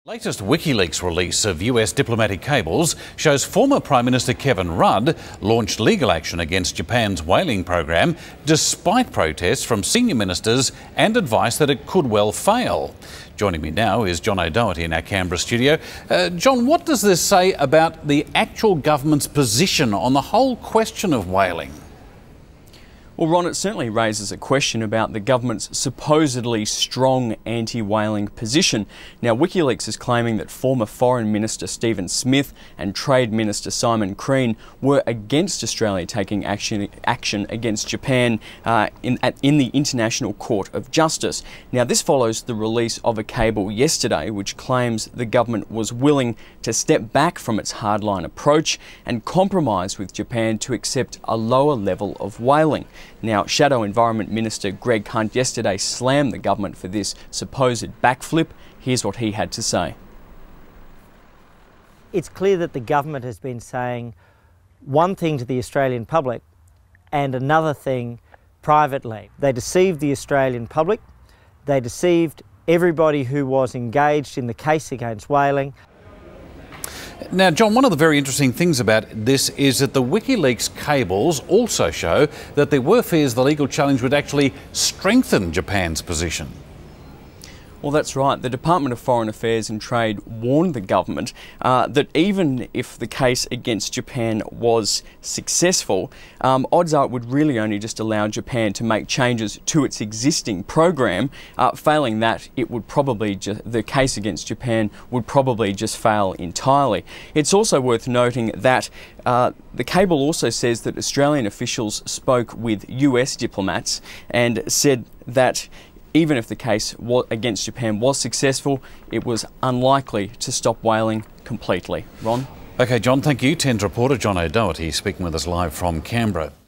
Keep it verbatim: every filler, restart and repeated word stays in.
Latest Wikileaks release of U S diplomatic cables shows former Prime Minister Kevin Rudd launched legal action against Japan's whaling program despite protests from senior ministers and advice that it could well fail. Joining me now is John O'Doherty in our Canberra studio. Uh, John, what does this say about the actual government's position on the whole question of whaling? Well, Ron, it certainly raises a question about the government's supposedly strong anti-whaling position. Now, Wikileaks is claiming that former Foreign Minister Stephen Smith and Trade Minister Simon Crean were against Australia taking action, action against Japan uh, in, at, in the International Court of Justice. Now, this follows the release of a cable yesterday which claims the government was willing to step back from its hardline approach and compromise with Japan to accept a lower level of whaling. Now, Shadow Environment Minister Greg Hunt yesterday slammed the government for this supposed backflip. Here's what he had to say. It's clear that the government has been saying one thing to the Australian public and another thing privately. They deceived the Australian public. They deceived everybody who was engaged in the case against whaling. Now, John, one of the very interesting things about this is that the Wikileaks cables also show that there were fears the legal challenge would actually strengthen Japan's position. Well, that's right. The Department of Foreign Affairs and Trade warned the government uh, that even if the case against Japan was successful, um, odds are it would really only just allow Japan to make changes to its existing program. Uh, failing that, it would probably ju- the case against Japan would probably just fail entirely. It's also worth noting that uh, the cable also says that Australian officials spoke with U S diplomats and said that even if the case against Japan was successful, it was unlikely to stop whaling completely. Ron? OK, John, thank you. Tens reporter John O'Doherty speaking with us live from Canberra.